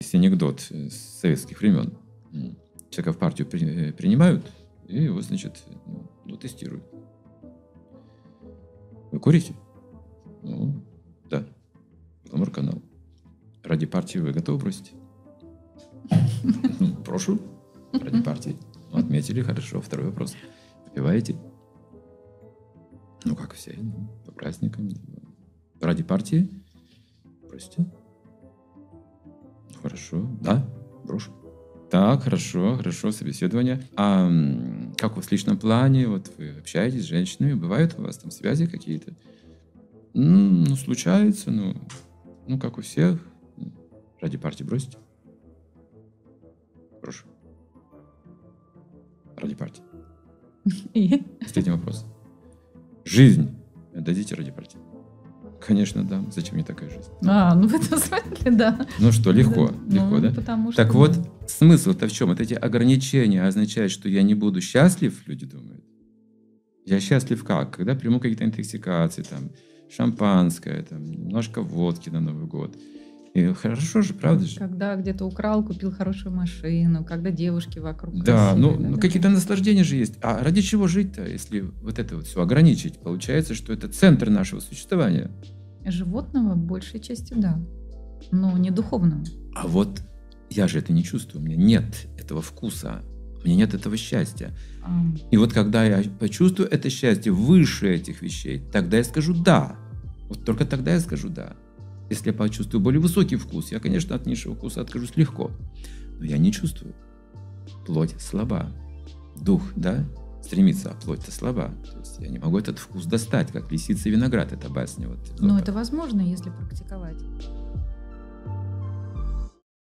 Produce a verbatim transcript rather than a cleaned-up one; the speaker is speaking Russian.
Есть анекдот с советских времен. Человека в партию при, принимают, и его, значит, ну, тестируют. Вы курите? Ну, да. Гламур-канал. Ради партии вы готовы бросить? Ну, прошу. Ради партии. Ну, отметили, хорошо. Второй вопрос. Выпиваете? Ну, как все. По праздникам. Ради партии? Бросите? Ну, хорошо. Да, брошу. Так, хорошо, хорошо, собеседование. А как у вас в личном плане? Вот вы общаетесь с женщинами, бывают у вас там связи какие-то? Ну, случается, ну, ну, как у всех. Ради партии бросите? Прошу. Ради партии. И? Последний вопрос. Жизнь отдадите ради партии? Конечно, да. Зачем мне такая жизнь? А, ну в этом смысле, да. Ну что, легко, Да, легко, ну, да? потому что, так вот, да. смысл-то в чем? Вот эти ограничения означают, что я не буду счастлив, люди думают. Я счастлив как? Когда приму какие-то интоксикации, там, шампанское, там, немножко водки на Новый год. И хорошо же, правда же? Когда где-то украл, купил хорошую машину, когда девушки вокруг Да, красивые, ну, да, ну да, какие-то да. наслаждения же есть. А ради чего жить-то, если вот это вот все ограничить? Получается, что это центр нашего существования. Животного большей частью, да. Но не духовного. А вот я же это не чувствую. У меня нет этого вкуса. У меня нет этого счастья. А, И вот когда я почувствую это счастье выше этих вещей, тогда я скажу «да». Вот только тогда я скажу «да». Если я почувствую более высокий вкус, я, конечно, от низшего вкуса откажусь легко. Но я не чувствую. Плоть слаба. Дух, да, стремится, а плоть-то слаба. То есть я не могу этот вкус достать, как лисица и виноград, это басня. Вот, но вот это возможно, если практиковать.